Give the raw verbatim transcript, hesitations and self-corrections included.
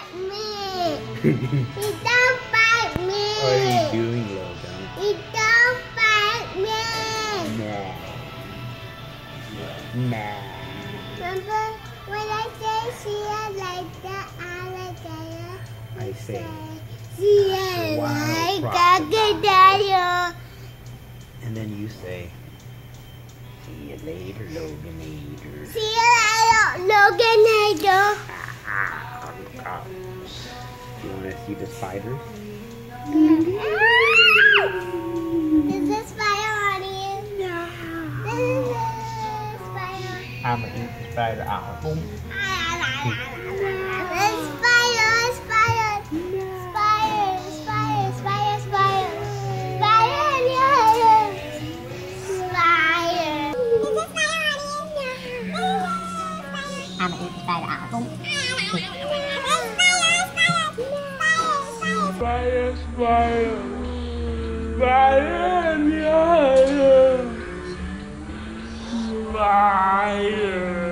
me. He don't bite me. What are you doing, Logan? He don't bite me. Nah. Nah. Remember when I say see you like the alligator? I say, see you wild like crocodile. crocodile. And then you say, see you later, Loganator. See you later, Loganator. You want to see the spiders? Is this spider on you? No. This is a spider. I'm going to eat the spider out. Boom. Spider, spider, spider, spider, spider, spider, spider, yeah, spider. Is this spider on you? No. I'm gonna eat the spider out. Boom. Spider, spider, spider, yeah, spider.